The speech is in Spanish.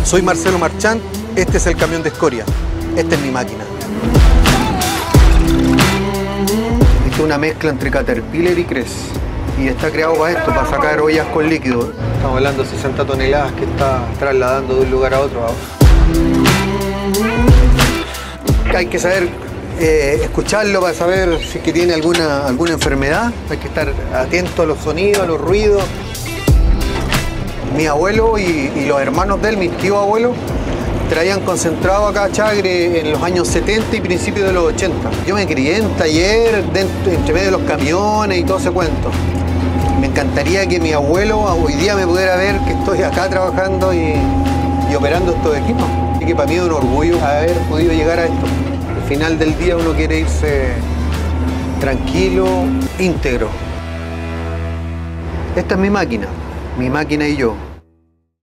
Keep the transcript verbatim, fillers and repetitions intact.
Soy Marcelo Marchant, este es el camión de escoria, esta es mi máquina. Esta es una mezcla entre Caterpillar y Cres y está creado para esto, para sacar ollas con líquido. Estamos hablando de sesenta toneladas que está trasladando de un lugar a otro. Hay que saber eh, escucharlo para saber si es que tiene alguna, alguna enfermedad. Hay que estar atento a los sonidos, a los ruidos. Mi abuelo y, y los hermanos de él, mis tíos abuelos, traían concentrado acá chagre en los años setenta y principios de los ochenta. Yo me crié en taller, dentro, entre medio de los camiones y todo ese cuento. Me encantaría que mi abuelo hoy día me pudiera ver que estoy acá trabajando y, y operando estos equipos. Así que para mí es un orgullo haber podido llegar a esto. Al final del día uno quiere irse tranquilo, íntegro. Esta es mi máquina, mi máquina y yo.